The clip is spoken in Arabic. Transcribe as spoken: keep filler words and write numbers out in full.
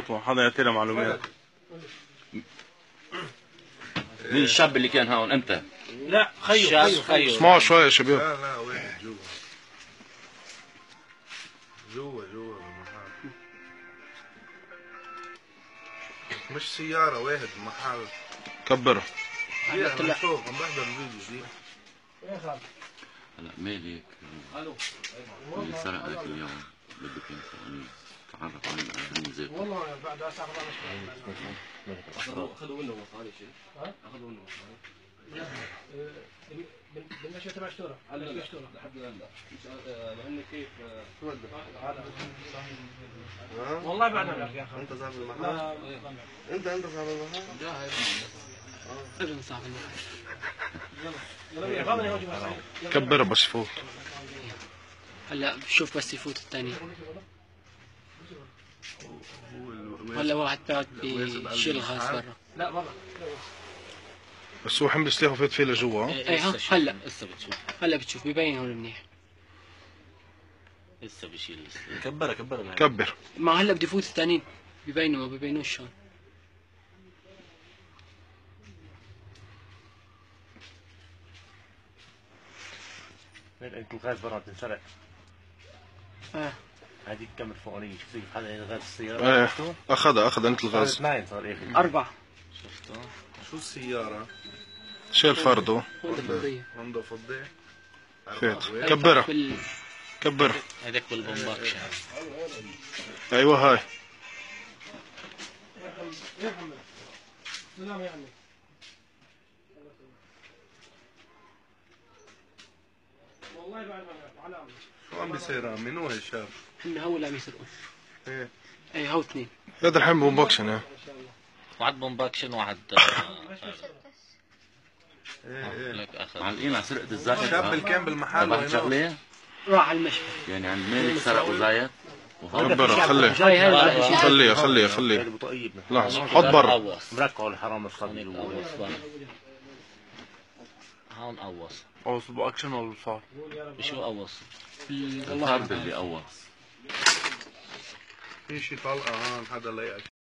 خطوة، حدا يعطينا معلومات. مين الشاب اللي كان هون انت؟ لا خيو خيو خيو اسمعوا شوي يا شباب. لا لا واحد جوا جوا جوا بالمحل، مش سيارة، واحد محل. كبرها. انا شوف عم بحضر الفيديو دي. هلا مالك اللي سرقك اليوم بدك يعني تعرف عن الميزات. والله بعد ساعة اخذوا اخذوا منه مصاري شيء. ها؟ اخذوا منه مصاري. لا بالنشأة تبع اشترى على الاشترى لحد الان لا لان كيف والله بعد ما يا اخي انت صاحب المحل؟ انت انت صاحب المحل؟ لا ابن صاحب المحل. كبرها بس فوق. هلا شوف بس يفوت الثاني. هلا واحد بعد بيشيل الغاز برا. لا برا بس هو حمل سلاحه وفات فيه لجوا. اي ها هلا هسه بتشوف هلا بتشوف ببين هون منيح. لسه بشيل كبرها كبرها كبر. ما هلا بدي فوت الثانيين ببينوا ما ببينوش هون. الغاز برا بتنسرق. اه هذيك كم الفوقانية شوف هذا غاز السيارة. ايه اخذها اخذها انت الغاز. اثنين صار اخر. أربعة. شفتوا؟ شو السيارة؟ شيل فرده. عنده فضي. فات. كبرها. كبرها. هذاك بالبومباك. ايوه هاي. سلام يعني. والله بعد ما على شو عم بيصير؟ من هو هالشاب؟ هن هو اللي عم يسرقوا. ايه اي هو اثنين. هذا الحين بومباكشن. ايه واحد بومباكشن واحد ايه ايه لك اخذ معلقين على سرقة الزيت. الشاب اللي كان بالمحل تبعت وينه؟ شغلة راح على المشفى. يعني عند مالك سرقوا زيت. كبرها خليها هاي هاي خليها خليها خليها. طيب لحظة حط برا. مركعوا الحرام الخبيث. هون قوص. قوص باكشن ولا صار؟ شو قوص؟ الفرد اللي قوص. في شي طلقة هون حدا لايقك.